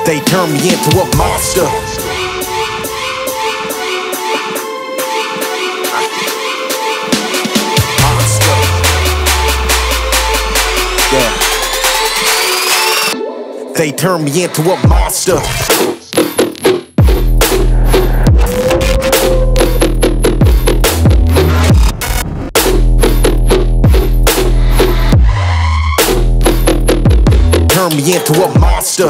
They turn me into a monster. Monster. Yeah. They turn me into a monster. Turn me into a monster.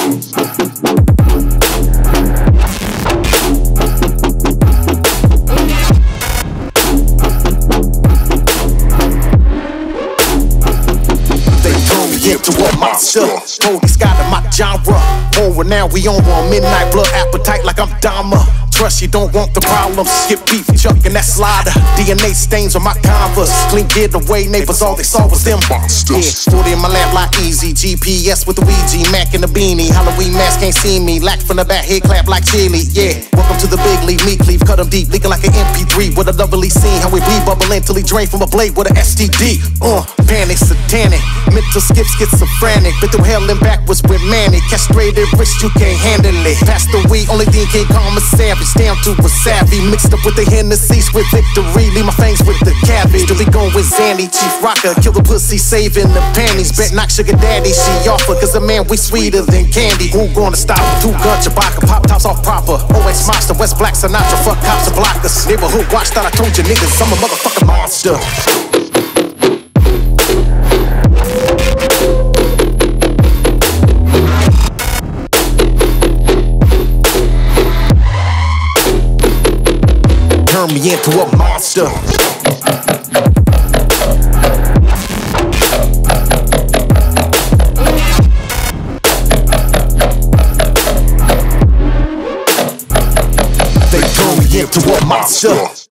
They turn me into a monster. Holy Scott in my genre. Over now, we on one midnight blood appetite like I'm Dama. Trust you don't want the problems. Skip beef, chuck and that slider. DNA stains on my Converse. Clean get away, neighbors, all they saw was them monsters. Yeah, 40 in my lap like easy. GPS with the Ouija, Mac in the beanie. Halloween mask can't see me. Lack from the back, head clap like chili. Yeah, welcome to the big league. Meat cleave, cut them deep, leaking like an MP3. With a lovely scene, how we bleed bubbling till he drain from a blade with an STD. Panic, satanic, mental skip, schizophrenic. Been through hell and backwards with manic. Castrated wrist, you can't handle it. Past the weed, only thing can't calm is savage. Down to a savvy, mixed up with the Hennessy's with victory. Leave my fangs with the cabbage. Still be going with Zanny, Chief Rocker. Kill the pussy, saving the panties. Bet knock sugar daddy, she offer. Cause a man, we sweeter than candy. Who gonna stop? 2 gun Chewbacca, pop tops off proper. OX monster, West Black Sinatra. Fuck cops and blockers. Neighborhood watch, thought I told you niggas I'm a motherfucking monster. Turn me into a monster. They turn me into a monster.